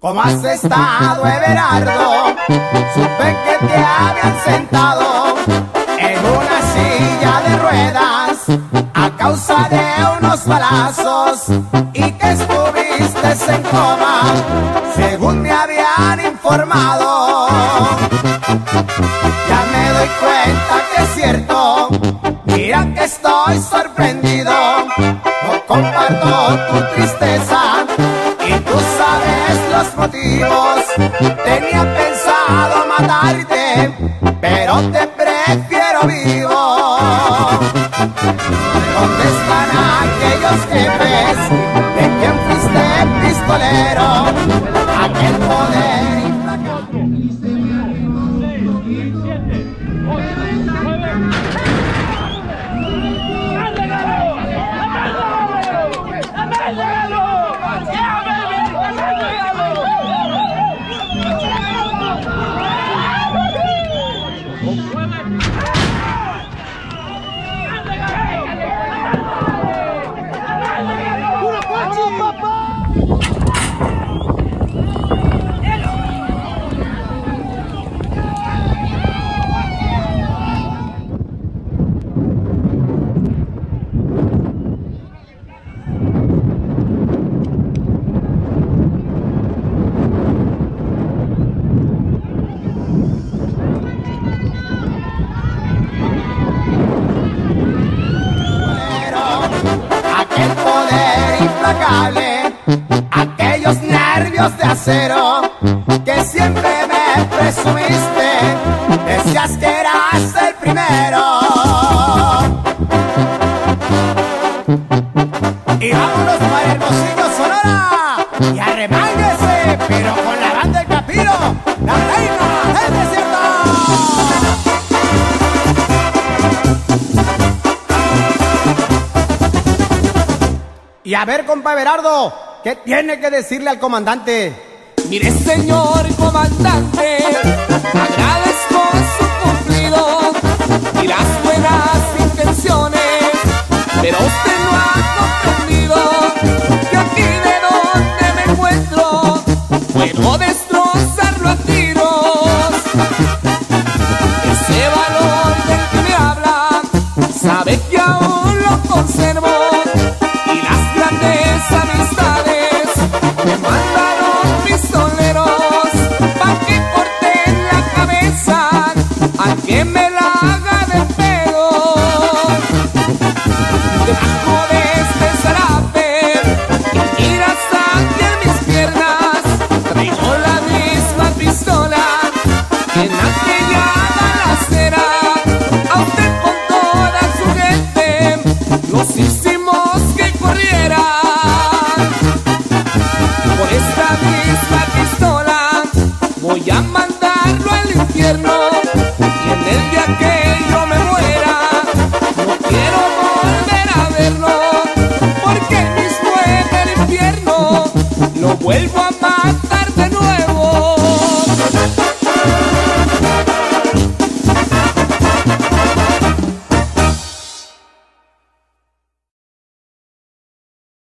¿Cómo has estado, Everardo? Supe que te habían sentado en una silla de ruedas a causa de unos balazos y que estuviste en coma, según me habían informado. Ya me doy cuenta que es cierto, mira que estoy sorprendido. No comparto tu tristeza y tú sabes los motivos. Tenía pensado matarte, pero te prefiero vivo. ¿Dónde están aquellos jefes de quien fuiste pistolero? Aquel poder implacable. 6, 7, 8, 9. Aquellos nervios de acero que siempre me presumiste, decías que eras el primero. Y vámonos para Hermosillo, Sonora, y arremángese, pero con la banda del Capiro, la reina del desierto. Y a ver, compa Everardo, ¿qué tiene que decirle al comandante? Mire, señor comandante, agradezco su cumplido y las buenas intenciones, pero usted no ha comprendido que aquí de donde me encuentro puedo destrozarlo a tiros. Ese valor del que me habla, sabe que aún lo conservo. Amistades me mandaron pistoleros pa' que corten la cabeza a quien me la haga de pedo. Debajo de este zarape que miras aquí en mis piernas traigo la misma pistola que en aquella balacera. A usted con toda su gente los hicimos